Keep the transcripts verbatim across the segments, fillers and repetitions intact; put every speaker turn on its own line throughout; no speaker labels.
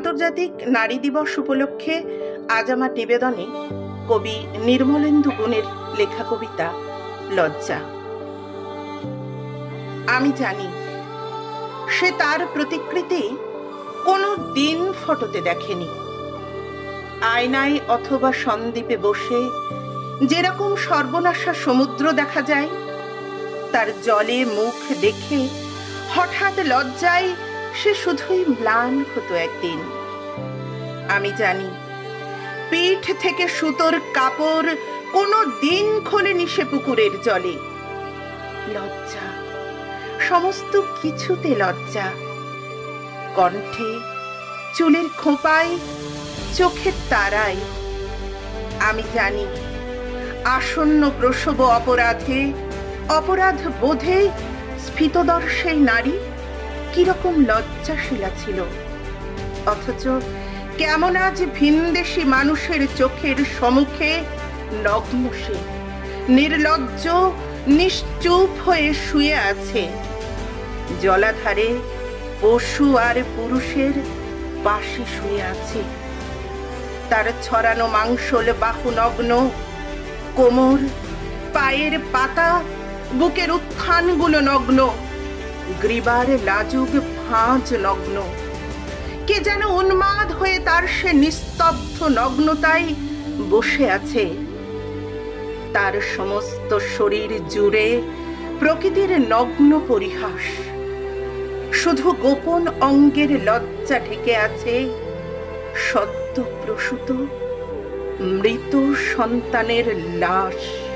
আন্তর্জাতিক নারী দিবস উপলক্ষে আজ আমার নিবেদনে কবি নির্মলেন্দু গুণের লেখা কবিতা লজ্জা। আমি জানি সে তার প্রতিকৃতি কোনো দিন ফটোতে দেখেনি। আয়নায় অথবা সন্দ্বীপে বসে যেরকম সর্বনাশা সমুদ্র দেখা যায়, তার জলে মুখ দেখে হঠাৎ লজ্জায় সে শুধুই ম্লান হতো একদিন। আমি জানি পিঠ থেকে সুতোর কাপড় কোনো দিন খোলেনি সে পুকুরের জলে। লজ্জা, সমস্ত কিছুতে লজ্জা, কণ্ঠে, চুলের খোঁপায়, চোখের তারায়। আমি জানি আসন্ন প্রসব অপরাধে, অপরাধ বোধে স্ফীতদর্শী নারী কিরকম লজ্জাশীলা ছিল, অথচ কেমন আজ ভিনদেশী মানুষের চোখের সম্মুখে নগ্ন সে নির্লজ্জ নিশ্চুপ হয়ে শুয়ে আছে। জলাধারে পশু আর পুরুষের পাশে শুয়ে আছে। তার ছড়ানো মাংসল বাহু নগ্ন, কোমর, পায়ের পাতা, বুকের উত্থানগুলো নগ্ন, গ্রীবার লাজুক ভাঁজ নগ্ন। কে যেন উন্মাদ হয়ে তার সে নিস্তব্ধ নগ্নতায় বসে আছে। তার সমস্ত শরীর জুড়ে প্রকৃতির নগ্ন পরিহাস। শুধু গোপন অঙ্গের লজ্জা ঢেকে আছে সদ্য প্রসূত মৃত সন্তানের লাশ।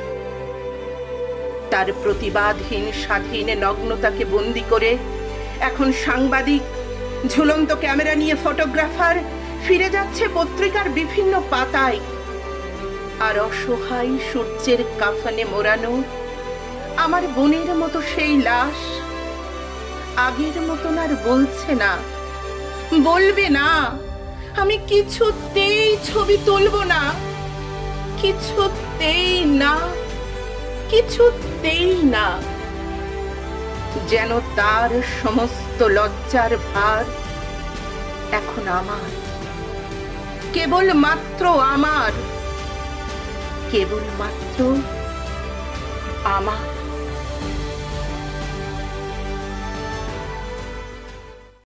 তার প্রতিবাদহীন স্বাধীন নগ্নতাকে বন্দি করে এখন সাংবাদিক, ঝুলন্ত ক্যামেরা নিয়ে ফটোগ্রাফার ফিরে যাচ্ছে পত্রিকার বিভিন্ন পাতায়। আর অসহায় সূর্যের কাফনে মোড়ানো আমার বোনের মতো সেই লাশ আগের মতন আর বলছে না, বলবে না, আমি কিছুতেই ছবি তুলব না, কিছুতেই না, কিছুতেই না। যেন তার সমস্ত লজ্জার ভার এখন আমার, কেবল মাত্র আমার, কেবল মাত্র আমার।